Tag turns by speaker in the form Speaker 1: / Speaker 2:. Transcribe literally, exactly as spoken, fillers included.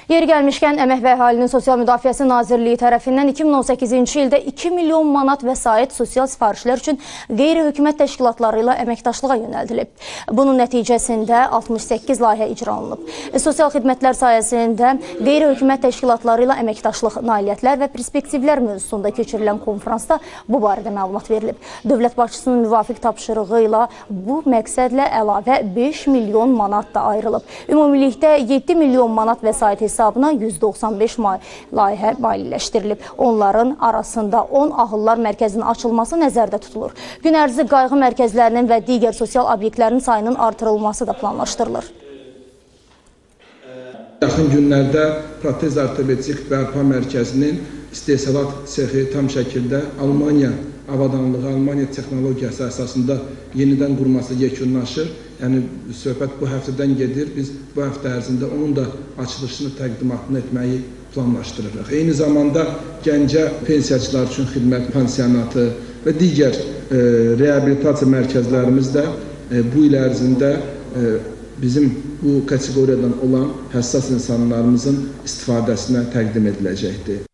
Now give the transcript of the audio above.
Speaker 1: Yeri gəlmişkən, Əmək və Əhalinin Sosial Müdafiəsi Nazirliyi tərəfindən iki min on səkkizinci ildə iki milyon manat vəsait sosial sifarişlər üçün qeyri-hökumət təşkilatları ilə əməkdaşlığa yönəldilib. Bunun nəticəsində altmış səkkiz layihə icra olunub. Sosial xidmətlər sayəsində qeyri-hökumət təşkilatları ilə əməkdaşlıq nailiyyətlər və perspektivlər mövzusunda keçirilən konferansda bu barədə məlumat verilib. Dövlət başçısının müvafiq tapşırığı ilə bu məqsədlə əlavə beş milyon manat da ayrılıb. Ümumilikdə yeddi milyon manat vəsait hesabına yüz doxsan beş layihə maliyyələşdirilib. Onların arasında on ahıllar mərkəzinin açılması nəzərdə tutulur. Gün ərzı qayğı mərkəzlərinin və digər sosial obyektlərin sayının artırılması da planlaşdırılır.
Speaker 2: Yaxın günlərdə protez ortopedik bərpa mərkəzinin istehsalat sexi tam şəkildə Almaniya avadanlığı, Almaniya texnologiyası əsasında yenidən qurması yekunlaşır. Yəni, söhbət bu həftədən gedir. Biz bu həftə ərzində onun da açılışını, təqdimatını etməyi planlaşdırırıq. Eyni zamanda Gəncə pensiyaçılar üçün xidmət pansionatı və digər e, reabilitasiya mərkəzlərimiz də e, bu il ərzində e, bizim bu kateqoriyadan olan həssas insanlarımızın istifadəsinə təqdim ediləcəkdir.